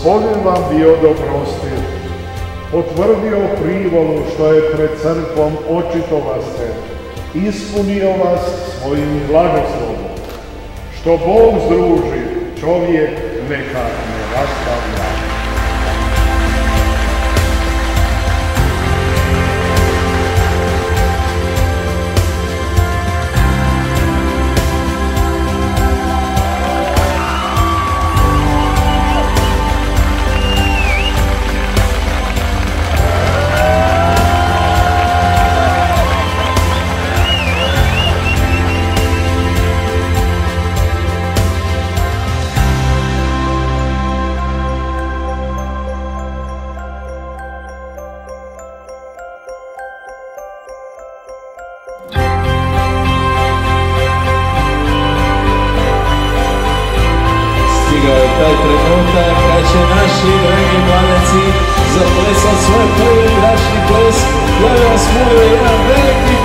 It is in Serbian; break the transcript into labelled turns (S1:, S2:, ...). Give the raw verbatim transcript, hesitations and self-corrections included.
S1: Gospodin vam bio dobrostiv, potvrdio privolu što je pred crkvom očitovaste, ispunio vas svojim blagoslovom. Što Bog združi, čovjek neka ne rastavlja.
S2: Stigao je taj trenutak kad će naši dragi mladenci zaplesati svoj prvi bračni ples. Ja vas molim jedan veliki